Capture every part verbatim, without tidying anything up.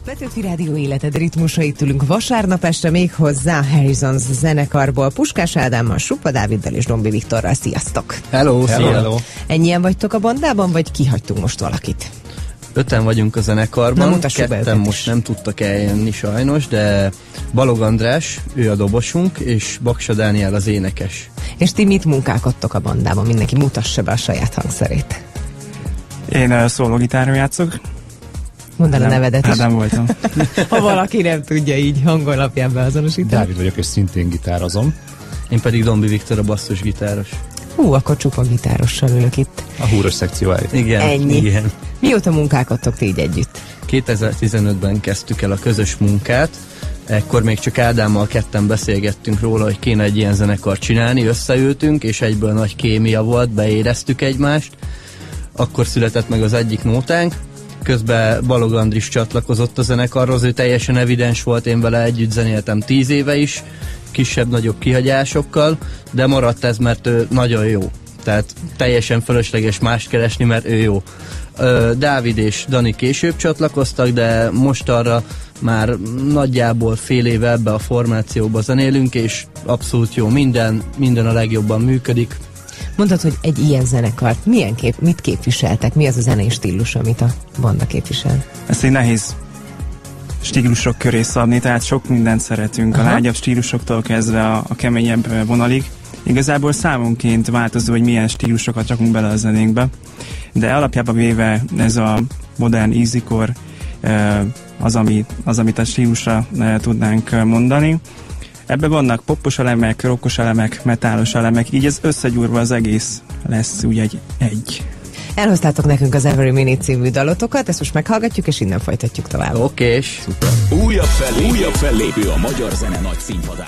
Petőfi Rádió életed ritmusait ülünk vasárnap este még hozzá Harrisons zenekarból Puskás Ádámmal, Supa Dáviddal és Dombi Viktorral. Sziasztok! Hello, hello, hello. Ennyien vagytok a bandában, vagy kihagytunk most valakit? Öten vagyunk a zenekarban, ketten most nem tudtak eljönni sajnos, de Balog András, ő a dobosunk, és Baksa Dániel az énekes. És ti mit munkálkodtok a bandában? Mindenki mutassa be a saját hangszerét. Én uh, szólógitáron játszok. Mondd el a nevedet is. Ádám voltam. Ha valaki nem tudja így hangolapján beazonosítani. Dávid vagyok, és szintén gitározom. Én pedig Dombi Viktor, a basszusgitáros. Hú, akkor csupa gitárossal ülök itt. A húros szekció előtt. Igen, ennyi. Igen. Mióta munkálkodtok ti így együtt? kétezer-tizenötben kezdtük el a közös munkát. Ekkor még csak Ádámmal ketten beszélgettünk róla, hogy kéne egy ilyen zenekart csinálni. Összeültünk, és egyből nagy kémia volt, beéreztük egymást. Akkor született meg az egyik nótánk. Közben Balog Andris csatlakozott a zenekarhoz, ő teljesen evidens volt, én vele együtt zenéltem tíz éve is, kisebb-nagyobb kihagyásokkal, de maradt ez, mert ő nagyon jó. Tehát teljesen fölösleges mást keresni, mert ő jó. Dávid és Dani később csatlakoztak, de most arra már nagyjából fél éve ebbe a formációba zenélünk, és abszolút jó minden, minden a legjobban működik. Mondtad, hogy egy ilyen zenekart, milyen kép, mit képviseltek? Mi az a zenei stílus, amit a banda képvisel? Ezt egy nehéz stílusok köré szabni, tehát sok mindent szeretünk. Aha. A lágyabb stílusoktól kezdve a, a keményebb vonalig. Igazából számonként változó, hogy milyen stílusokat rakunk bele a zenénkbe, de alapjában véve ez a modern easycore az, ami, az amit a stílusra tudnánk mondani. Ebben vannak poppos elemek, rockos elemek, metálos elemek, így ez összegyúrva az egész lesz úgy egy. egy. Elhoztátok nekünk az Every Minute című dalotokat, ezt most meghallgatjuk, és innen folytatjuk tovább. Oké, és szuper. Újabb fellépő, újabb fellépő a magyar zene nagy színpadán.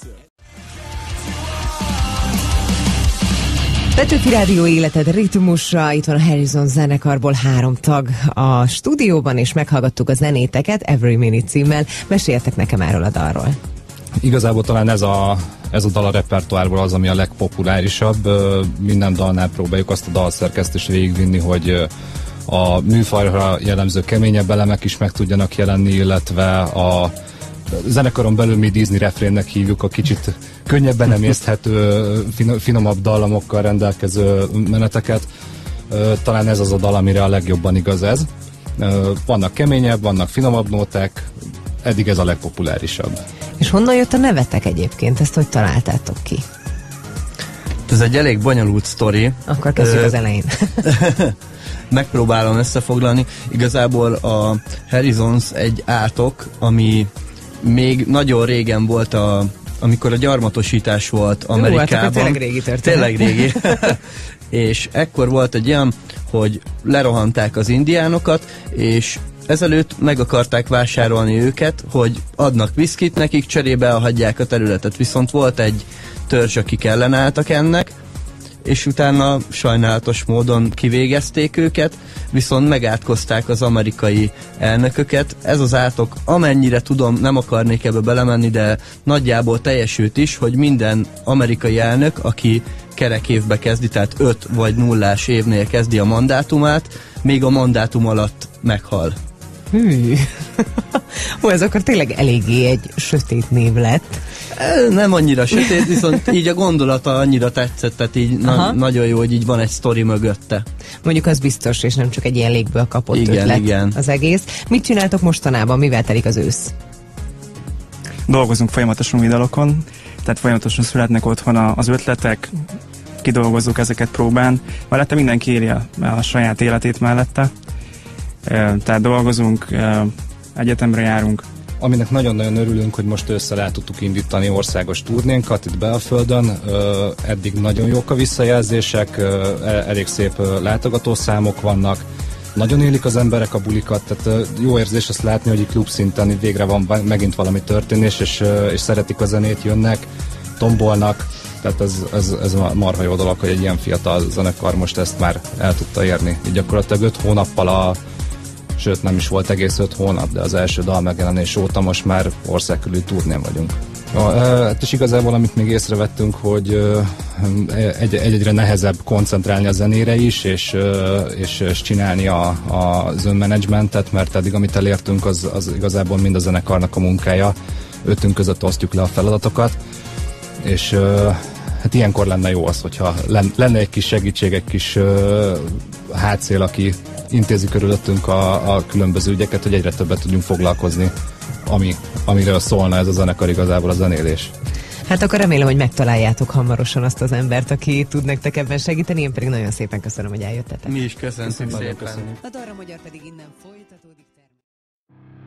Petőfi Rádió életed ritmusra, itt van a Harrison zenekarból három tag a stúdióban, és meghallgattuk a zenéteket Every Minute címmel. Meséljetek nekem erről a dalról. Igazából talán ez a, ez a dal a repertoárból az, ami a legpopulárisabb. Minden dalnál próbáljuk azt a dalszerkesztést végigvinni, hogy a műfajra jellemző keményebb elemek is meg tudjanak jelenni, illetve a zenekaron belül mi Disney refrénnek hívjuk a kicsit könnyebben emészthető, finomabb dallamokkal rendelkező meneteket. Talán ez az a dal, amire a legjobban igaz ez. Vannak keményebb, vannak finomabb nóták, eddig ez a legpopulárisabb. És honnan jött a nevetek egyébként? Ezt hogy találtátok ki? Ez egy elég bonyolult sztori. Akkor kezdjük az elején. Megpróbálom összefoglalni. Igazából a Harrisons egy átok, ami még nagyon régen volt, a, amikor a gyarmatosítás volt Amerikában. Jó, tényleg régi történet. Tényleg régi. És ekkor volt egy olyan, hogy lerohanták az indiánokat, és ezelőtt meg akarták vásárolni őket, hogy adnak viszkit nekik, cserébe elhagyják a területet. Viszont volt egy törzs, akik ellenálltak ennek, és utána sajnálatos módon kivégezték őket, viszont megátkozták az amerikai elnököket. Ez az átok, amennyire tudom, nem akarnék ebbe belemenni, de nagyjából teljesült is, hogy minden amerikai elnök, aki kerek évbe kezdi, tehát öt vagy nullás évnél kezdi a mandátumát, még a mandátum alatt meghal. Hű, Hú, ez akkor tényleg eléggé egy sötét név lett. Nem annyira sötét, viszont így a gondolata annyira tetszett, tehát így na- nagyon jó, hogy így van egy sztori mögötte. Mondjuk az biztos, és nem csak egy ilyen légből kapott igen, ötlet igen. az egész. Mit csináltok mostanában, mivel telik az ősz? Dolgozunk folyamatosan új dalokon, tehát folyamatosan születnek otthon az ötletek, kidolgozzuk ezeket próbán, mellette mindenki éli a, a saját életét mellette. Tehát dolgozunk, egyetemre járunk. Aminek nagyon-nagyon örülünk, hogy most ősszel el tudtuk indítani országos turnénkat itt Belföldön. Eddig nagyon jók a visszajelzések, elég szép látogatószámok vannak. Nagyon élik az emberek a bulikat, tehát jó érzés azt látni, hogy klub szinten végre van megint valami történés, és, és szeretik a zenét, jönnek, tombolnak. Tehát ez, ez, ez marha jó dolog, hogy egy ilyen fiatal zenekar most ezt már el tudta érni. Így gyakorlatilag öt hónappal a sőt nem is volt egész öt hónap, de az első dal megjelenés óta most már országkörüli turnén vagyunk. Ja, hát és igazából, amit még észrevettünk, hogy egy, egyre nehezebb koncentrálni a zenére is, és, és, és csinálni a, a, az önmenedzsmentet, mert eddig, amit elértünk, az, az igazából mind a zenekarnak a munkája. Ötünk között osztjuk le a feladatokat, és hát ilyenkor lenne jó az, hogyha lenne egy kis segítség, egy kis hátszél, aki intézi körülöttünk a, a különböző ügyeket, hogy egyre többet tudjunk foglalkozni, ami, amiről szólna ez a zenekar, igazából a zenélés. Hát akkor remélem, hogy megtaláljátok hamarosan azt az embert, aki tud nektek ebben segíteni. Én pedig nagyon szépen köszönöm, hogy eljöttetek. Mi is köszönjük szépen. A Darra Magyar pedig innen folytatódik.